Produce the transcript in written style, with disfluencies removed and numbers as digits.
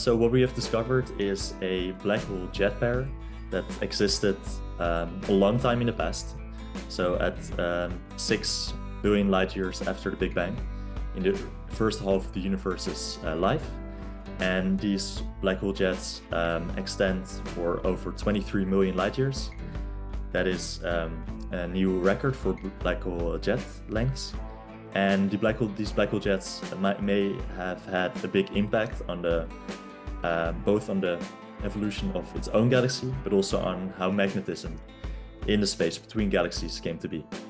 So what we have discovered is a black hole jet pair that existed a long time in the past. So at 6 billion light years after the Big Bang, in the first half of the universe's life. And these black hole jets extend for over 23 million light years. That is a new record for black hole jet lengths. And these black hole jets may have had a big impact on both on the evolution of its own galaxy, but also on how magnetism in the space between galaxies came to be.